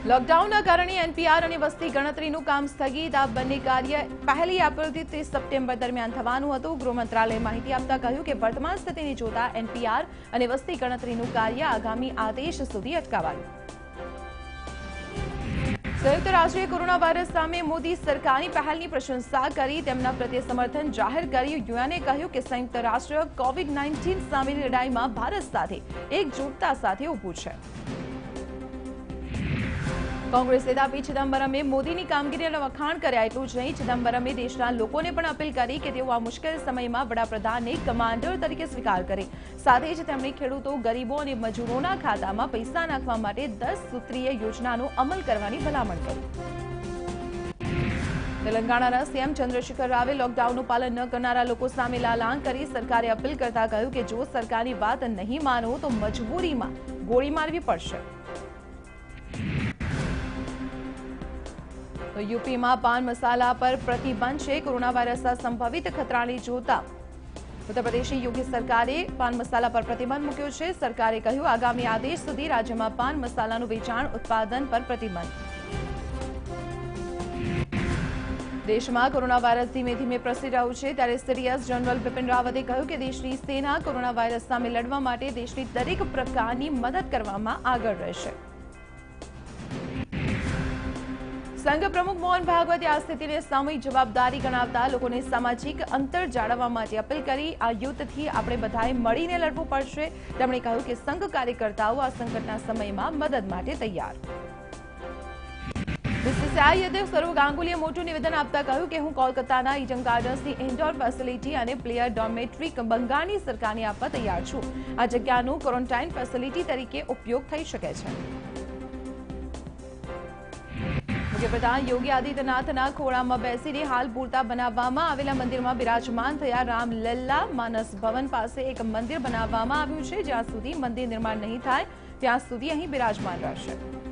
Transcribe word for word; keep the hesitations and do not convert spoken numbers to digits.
લોકડાઉનના કારણે એનપીઆર અને વસ્તી ગણતરીનું કામ સ્થગિત. આ બંને કાર્ય પહેલી એપ્રિલથી ત્રીસ સપ્ટેમ્બર દરમિયાન થવાનું હતું. ગૃહ મંત્રાલયે માહિતી આપતા કહ્યું કે વર્તમાન સ્થિતિને જોતા એનપીઆર અને વસ્તી ગણતરીનું કાર્ય આગામી આદેશ સુધી અટકાવાયું. સંયુક્ત રાષ્ટ્રે કોરોના વાયરસ સામે મોદી સરકારની પહેલની પ્રશંસા કરી. તેમના પ્રત્યે સમર્થન જાહેર કર્યું. યુએનએ કહ્યું કે સંયુક્ત રાષ્ટ્ર કોવિડ નાઇન્ટીન સામેની લડાઈમાં ભારત સાથે એકજૂટતા સાથે ઊભું છે. કોંગ્રેસ નેતા પી ચિદમ્બરમે મોદીની કામગીરીના વખાણ કર્યા. એટલું જ નહીં, ચિદમ્બરમે દેશના લોકોને પણ અપીલ કરી કે તેઓ આ મુશ્કેલ સમયમાં વડાપ્રધાનને કમાન્ડર તરીકે સ્વીકાર કરે. સાથે જ તેમણે ખેડૂતો, ગરીબો અને મજૂરોના ખાતામાં પૈસા નાખવા માટે દસ સૂત્રીય યોજનાનો અમલ કરવાની ભલામણ કરી. તેલંગાણાના સીએમ ચંદ્રશેખર રાવે લોકડાઉનનું પાલન ન કરનારા લોકો સામે લાલાંગ કરી સરકારે અપીલ કરતા કહ્યું કે જો સરકારની વાત નહીં માનો તો મજબૂરીમાં ગોળી મારવી પડશે. તો યુપીમાં પાન મસાલા પર પ્રતિબંધ છે. કોરોના વાયરસના સંભવિત ખતરાને જોતા ઉત્તર પ્રદેશની યોગી સરકારે પાન મસાલા પર પ્રતિબંધ મૂક્યો છે. સરકારે કહ્યું આગામી આદેશ સુધી રાજ્યમાં પાન મસાલાનું વેચાણ ઉત્પાદન પર પ્રતિબંધ. દેશમાં કોરોના વાયરસ ધીમે ધીમે પ્રસરી રહ્યું છે. ત્યારે સીડીએસ જનરલ બિપિન રાવતે કહ્યું કે દેશની સેના કોરોના વાયરસ સામે લડવા માટે દેશની દરેક પ્રકારની મદદ કરવામાં આગળ રહેશે. સંઘ પ્રમુખ મોહન ભાગવતે આ સ્થિતિને સામૂહિક જવાબદારી ગણાવતા લોકોને સામાજિક અંતર જાળવવા માટે અપીલ કરી. આ યુદ્ધથી આપણે બધાએ મળીને લડવું પડશે. તેમણે કહ્યું કે સંઘ કાર્યકર્તાઓ આ સંકટના સમયમાં મદદ માટે તૈયાર. બીસીસીઆઈ અધ્યક્ષ સૌરવ ગાંગુલીએ મોટું નિવેદન આપતા કહ્યું કે હું કોલકાતાના ઈડન ગાર્ડન્સની ઇન્ડોર ફેસિલિટી અને પ્લેયર ડોર્મેટરી બંગાળની સરકારને આપવા તૈયાર છું. આ જગ્યાનું ક્વોરન્ટાઇન ફેસિલિટી તરીકે ઉપયોગ થઈ શકે છે. મુખ્યપ્રધાન યોગી આદિત્યનાથના ખોળામાં બેસીને હાલ પૂરતા બનાવવામાં આવેલા મંદિરમાં બિરાજમાન થયા. રામલલ્લા માનસ ભવન પાસે એક મંદિર બનાવવામાં આવ્યું છે. જ્યાં સુધી મંદિર નિર્માણ નહીં થાય ત્યાં સુધી અહીં બિરાજમાન રહેશે.